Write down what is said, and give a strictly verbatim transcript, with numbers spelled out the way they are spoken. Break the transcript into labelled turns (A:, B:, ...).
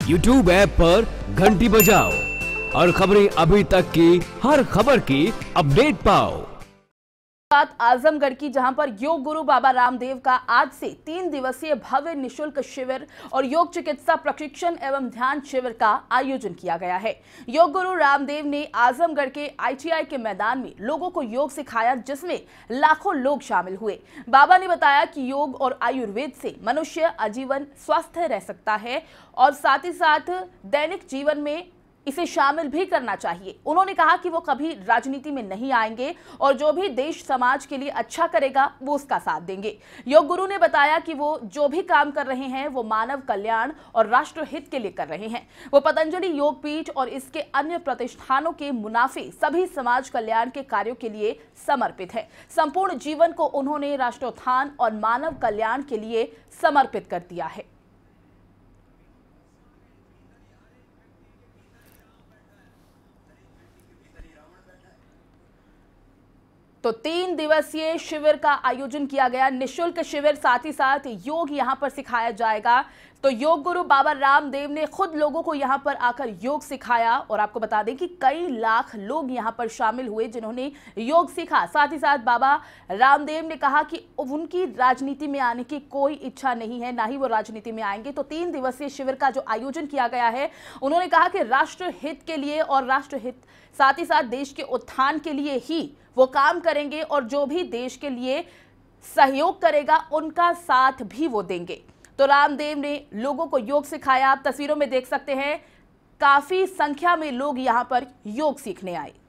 A: YouTube app पर घंटी बजाओ और खबरें अभी तक की हर खबर की अपडेट पाओ।
B: बात आजमगढ़ की, जहां पर योग गुरु बाबा रामदेव का आज से तीन दिवसीय भव्य निशुल्क शिविर और योग चिकित्सा प्रशिक्षण एवं ध्यान शिविर का आयोजन किया गया है। योग गुरु रामदेव ने आजमगढ़ के आई टी आई के मैदान में लोगों को योग सिखाया, जिसमें लाखों लोग शामिल हुए। बाबा ने बताया कि योग और आयुर्वेद से मनुष्य आजीवन स्वस्थ रह सकता है और साथ ही साथ दैनिक जीवन में इसे शामिल भी करना चाहिए। उन्होंने कहा कि वो कभी राजनीति में नहीं आएंगे और जो भी देश समाज के लिए अच्छा करेगा वो उसका साथ देंगे। योग गुरु ने बताया कि वो जो भी काम कर रहे हैं वो मानव कल्याण और राष्ट्र हित के लिए कर रहे हैं। वो पतंजलि योग पीठ और इसके अन्य प्रतिष्ठानों के मुनाफे सभी समाज कल्याण के कार्यों के लिए समर्पित है। संपूर्ण जीवन को उन्होंने राष्ट्रोत्थान और मानव कल्याण के लिए समर्पित कर दिया है। तो तीन दिवसीय शिविर का आयोजन किया गया, निशुल्क शिविर, साथ ही साथ योग यहां पर सिखाया जाएगा। तो योग गुरु बाबा रामदेव ने खुद लोगों को यहां पर आकर योग सिखाया और आपको बता दें कि कई लाख लोग यहां पर शामिल हुए जिन्होंने योग सीखा। साथ ही साथ बाबा रामदेव ने कहा कि उनकी राजनीति में आने की कोई इच्छा नहीं है, ना ही वो राजनीति में आएंगे। तो तीन दिवसीय शिविर का जो आयोजन किया गया है, उन्होंने कहा कि राष्ट्र हित के लिए और राष्ट्र हित साथ ही साथ देश के उत्थान के लिए ही वो काम करेंगे और जो भी देश के लिए सहयोग करेगा उनका साथ भी वो देंगे। तो रामदेव ने लोगों को योग सिखाया। आप तस्वीरों में देख सकते हैं, काफी संख्या में लोग यहां पर योग सीखने आए।